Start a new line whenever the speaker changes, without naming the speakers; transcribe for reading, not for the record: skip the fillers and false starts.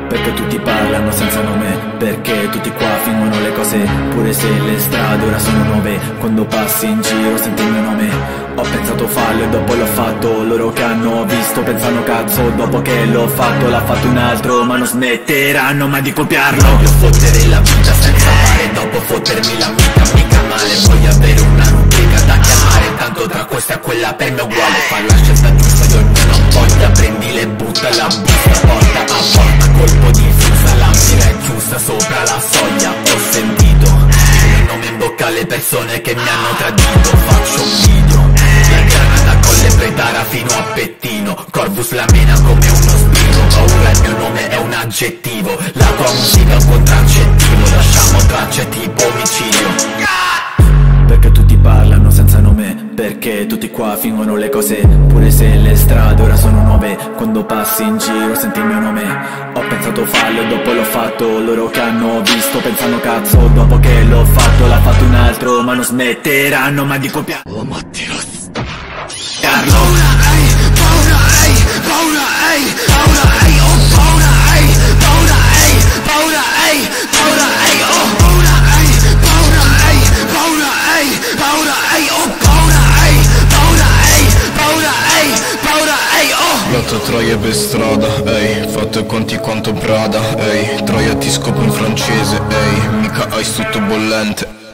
Perché tutti parlano senza nome, perché tutti qua fingono le cose. Pure se le strade ora sono nuove, quando passi in giro senti il mio nome. Ho pensato farlo e dopo l'ho fatto. Loro che hanno visto pensano cazzo, dopo che l'ho fatto l'ha fatto un altro. Ma non smetteranno mai di copiarlo.
Voglio fottere la vita senza fare, dopo fottermi la mica male. Voglio avere una rubrica da chiamare, tanto tra questa e quella per me è uguale. Far la scelta giusta di ognuno a volta, prendila e butta la busta porta a porta, colpo di fusa, la mira è giusta sopra la soglia. Ho sentito il mio nome in bocca alle persone che mi hanno tradito. Faccio un video, la grana da Colle Pretara fino a Pettino, Corvus la mena come uno spino. Paura il mio nome è un aggettivo, la tua musica è un contraccettivo. Lasciamo tracce tipo omicidio.
Perché tutti parlano senza nome, perché tutti qua fingono le cose. Pure se le strade ora sono nuove, quando passi in giro senti il mio nome. Ho pensato farlo e dopo l'ho fatto. Loro che hanno visto pensano cazzo, dopo che l'ho fatto l'ha fatto un altro. Ma non smetteranno mai di copiare.
Oh Mattias,
Carlo.
paura, paura, paura, paura, oh paura, paura, paura, paura, oh paura, paura, paura, paura, oh paura, paura, paura, paura, oh.
Lotto troie per strada, ehi, fatto i conti quanto Prada, ehi, troia ti scopo in francese, ehi, mica hai tutto bollente.